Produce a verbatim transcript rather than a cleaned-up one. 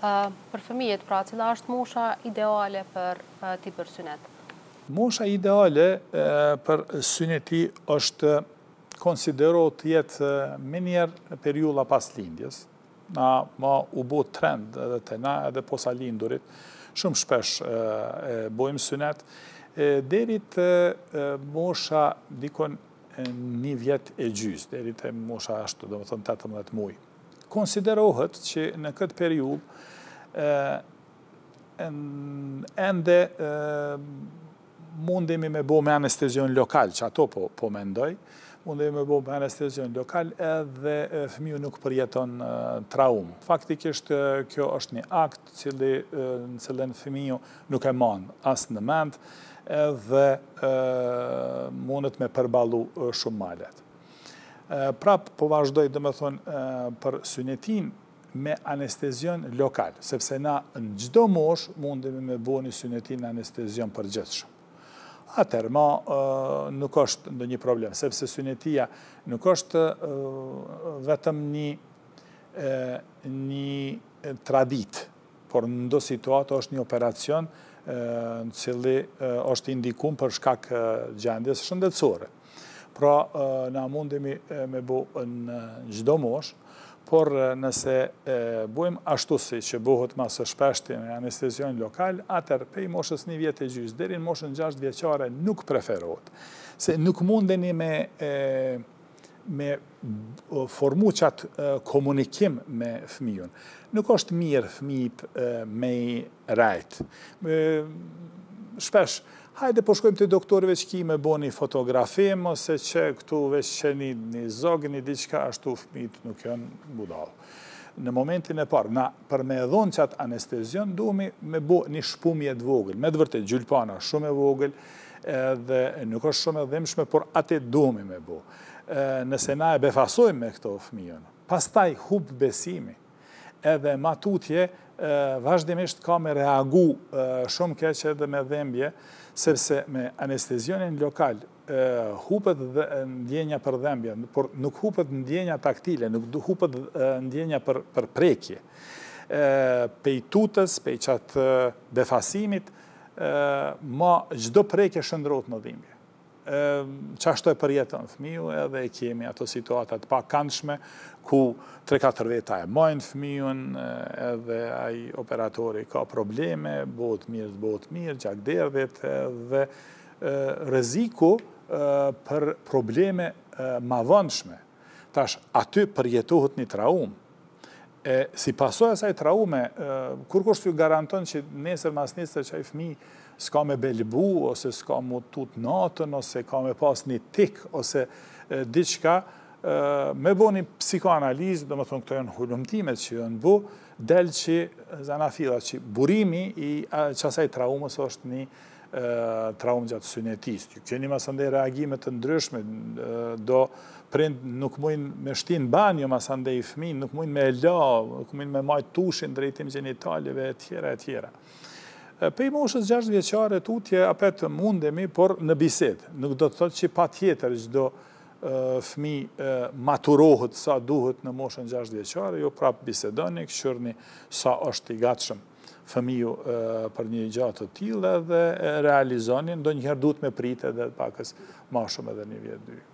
Për fëmijët, pra, cila është mosha ideale për ti për synet? Mosha ideale për syneti është konsiderohet të jetë me njerë periulla pas lindjes. Na ma u bo trend edhe të na edhe posa lindurit, shumë shpesh e bojmë synet, deri të mosha dikon një vjet e gjys, deri të mosha ashtu, do më thënë tetëmbëdhjetë muaj. Konsiderohet që në këtë periull ende mundemi me bo me anestezion lokal, që ato po, po mendoj, mundemi me bo me anestezion lokal edhe fëmiju nuk përjeton traum. Faktikisht kjo është një akt cili, në cilën fëmiju nuk e manë asë në mend, edhe mundet me përbalu shumë malet. Prap po vazhdoj dhe me thonë për synetin me anestezion lokal, sepse na në gjdo mosh mundemi me bo një synetin anestezion përgjithshëm. Atër, ma nuk është ndë një problem, sepse synetia nuk është vetëm një, një tradit, por në ndo situatë është një operacion në cili është indikum për shkak gjendjes shëndetësore. Pra, na mundemi me bo në gjdo mosh, por nëse bojmë ashtu si që bohët ma së shpeshti me anestezion lokal, atër pej moshës një vjet e gjys, deri në moshën gjashtë vjeqare nuk preferohet. Se nuk mundeni me, me formu qatë komunikim me fëmijun. Nuk është mirë fëmijët me i rajt. Shpesh, hajde po shkojmë të doktorëve që ki me bo një fotografim, ose që këtu veç që një, një zogë, një diqka, ashtu fëmijët nuk janë budalë. Në momentin e parë, na për me edhon qatë anestezion, duhemi me bo një shpumje të vogël. Me dëvërte, gjylpana shumë e vogël, dhe nuk është shumë e dhimshme, por atë duhemi me bo. Nëse na e befasojmë me këto fëmijën, pastaj hub besimi, edhe matutje, vazhdimisht ka me reagu shumë keq edhe me dhembje, sepse me anestezionin lokal hupet ndjenja për dhembje, por nuk hupet ndjenja taktile, nuk hupet ndjenja për, për prekje. Pej tutës, pej qatë befasimit, ma gjdo prekje shëndrot në dhimbje. Qashtu e përjetën fëmiju edhe e kemi ato situatat pa këndshme, ku tre katër veta e majnë fëmijun edhe aj operatori ka probleme, bëhet mirë, bëhet mirë, gjak derdhet edhe rreziku për probleme ma vëndshme. Tash, aty përjetohet një traum. Si pasojë asaj traume, kur kushtë ju garanton që nesër mas nesër që aj fëmij s'ka me belbu, ose s'ka mu tut natën, ose ka me pas një tik, ose diqka, me bo një psikoanalizë, do më thonë këto janë hulumtimet që janë bu, del që zanafila që burimi i qasaj traumës është një traumë gjatë synetisë. Keni masande reagimet të ndryshme, do prind nuk mujnë me shtin banjo masande i fëmin, nuk mujnë me la, nuk mujnë me majtë tushin drejtim gjenitaljeve, e tjera, e tjera. Pej moshës gjashtë vjeqare tutje apet mundemi, por në bised. Nuk do të thotë që pa tjetër gjdo fëmi maturohet sa duhet në moshën gjashtë vjeqare, jo prap bisedoni, këshërni sa është i gatshëm fëmiju për një gjatë të tillë dhe realizonin, do njëherë duhet me prite dhe pakës ma shumë edhe një vjetë dy.